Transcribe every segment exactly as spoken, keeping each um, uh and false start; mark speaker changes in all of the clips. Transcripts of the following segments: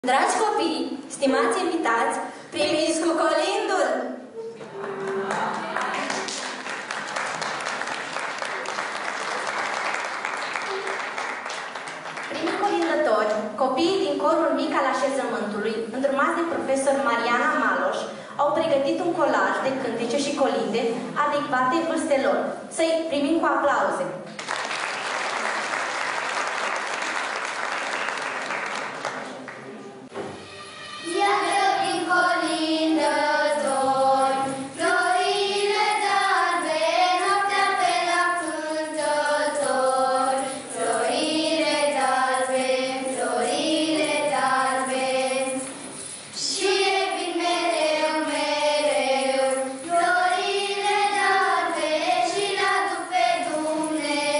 Speaker 1: Dragi copii, stimați invitați, primiți cu colindul! Primii colindători, copiii din corul mic al așezământului, îndrumați de profesor Mariana Maloș, au pregătit un colaj de cântece și colinde adecvate vârstelor. Să-i primim cu aplauze!
Speaker 2: Doamne,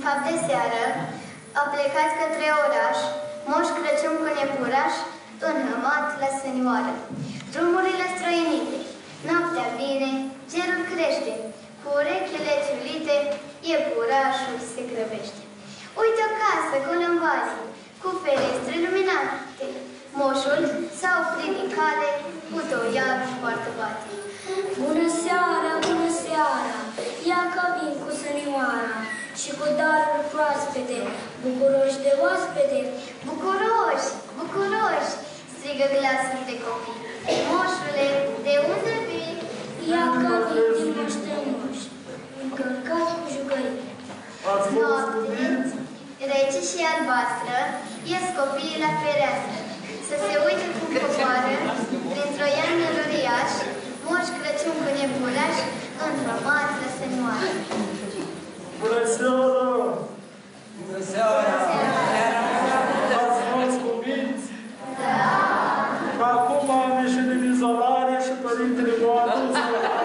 Speaker 2: fapt de seară, a plecat către oraș, Moș Crăciun cu nepuraș, înhămat la sânioară. Drumurile străinite, noaptea vine, cerul crește, cu urechile ciulite, iepurașul se grăbește. Uite o casă cu lămbaze, cu ferestre luminate. Moșul s-a oprit din cale, cu toiagul poartă bate.
Speaker 3: Bună seara, bună seara, ia că vin cu sănioara și cu daruri proaspete, bucuroși de oaspete.
Speaker 2: Bucuroși, bucuroși, strigă glasul de copii. Moșule, de unde vii?
Speaker 3: Ia că vin din moștămoși, încărcați cu jucării.
Speaker 2: Noapte, rece și albastră, ies copiii la fereastră, să se uite cum coboară, printr-o iană uriaș, Moș Crăciun cu nepuraș, înhămat la sânioară.
Speaker 4: Bună seara!
Speaker 5: Bună seara!
Speaker 4: Ați fost cuminți?
Speaker 2: Da!
Speaker 4: Că acum am ieșit din izolare și părintele nu a dus.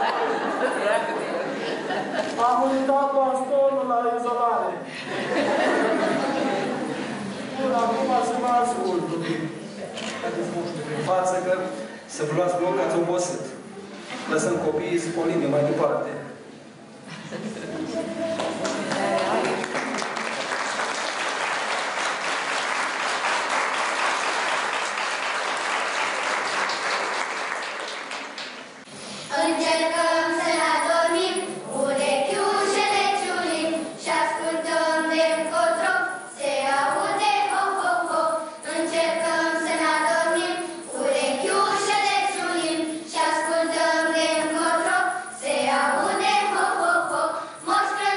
Speaker 4: Am uitat bastonul la izolare. Bun, acum să mă ascult.
Speaker 5: Haideți, moșul, prin față, că să vă luați loc, ați obosit. Lăsăm copiii să polimne mai departe.
Speaker 2: Încercăm să ne adormim, urechiușele ciulim și ascultăm de încotro, se aude ho-ho-ho. Încercăm să ne adormim, urechiușele ciulim și ascultăm de încotro, se aude ho-ho-ho. Moș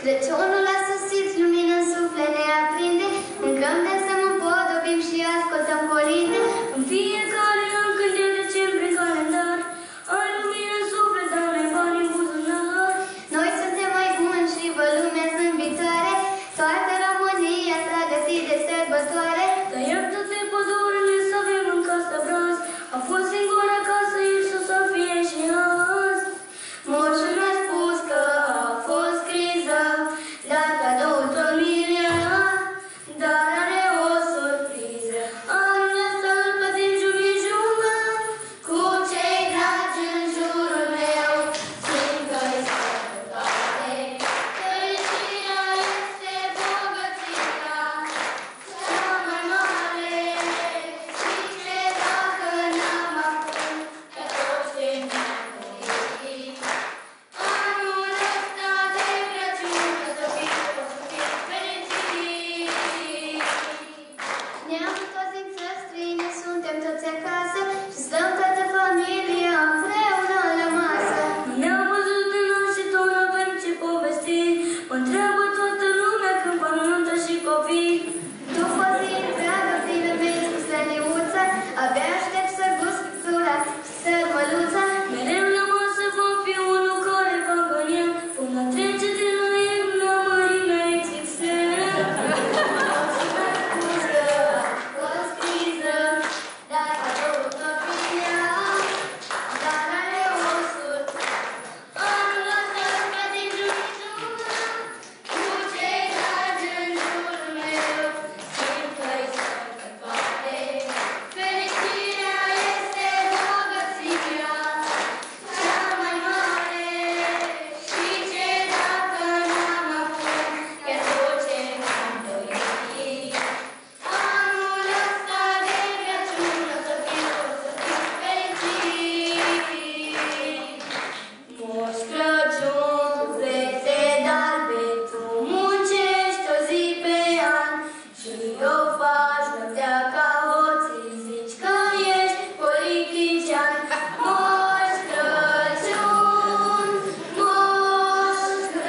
Speaker 2: Crăciunul a sosit, lumină în suflet ne aprinde, încă îmi dansăm, împodobim și ascultăm colinde.
Speaker 3: În fiecare an când e decembrie în calendar, ai lumină în suflet, dar n-ai bani în buzunar.
Speaker 2: Noi suntem mai buni și vă lumea zâmbitoare, toată România s-a găsit de sărbătoare.
Speaker 3: Tăiem toate pădurile să avem în casă braz, a fost singur acasă, ești să fie și azi.
Speaker 2: Moșul mi-a spus că a fost criză, dar cadou familia, dar are o surpriză. Anul ăsta îl pătim jumii-jumă, cu cei dragi în jurul meu, simt că-i sărbătoare. Fericirea este bogăția cea mai mare, și ce dacă n-am acum, că toți ce ne-am dorit. Anul ăsta de Crăciun, să fim, o să fim fericiți. Ne-am întors din țări străine, suntem toți acasă și stăm toată familia împreună la masă.
Speaker 3: Ne-am văzut de noi și tot n-avem ce povesti, mă întreabă toată lumea când fac nuntă și copii.
Speaker 2: După zi întreagă, fiile mei cu slăniuța, abia aștept să gust pictura și sărmăluța.
Speaker 3: Mereu la masă va fi unul care va găni, până trece de la el la mărimea X X L.
Speaker 2: Moșul mi-a spus că a fost criză, dar cadou familia, dar are o surpriză. Anul ăsta îl pătim jumii-jumă, cu cei dragi în jurul meu, simt că-i sărbătoare. Fericirea este bogăția cea mai mare, și ce dacă n-am acum, chiar tot ce mi-am dorit. Anul ăsta de Crăciun, o să fim, o să fim fericiți. Moș Crăciun, cu fețe darbe, tu muncești o zi pe an și o faci noaptea ca hoții, zici că ești politician. Moș Crăciun, Moș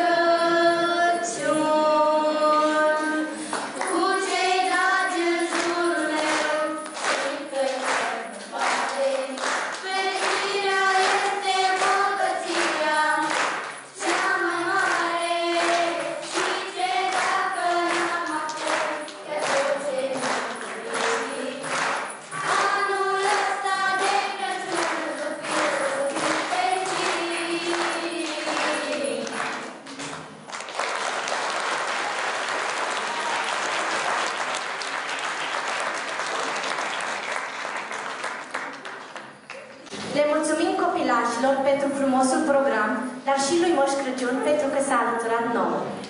Speaker 2: Crăciun, cu cei dragi în jurul meu, simt că-i sărbătoare. Fericirea este bogăția cea mai mare, și ce dacă n-am acum, chiar tot ce mi-am dorit. Anul ăsta de Crăciun, să fim, să fim fericiți.
Speaker 1: Le mulțumim copilașilor pentru frumosul program, dar și lui Moș Crăciun pentru că s-a alăturat nouă.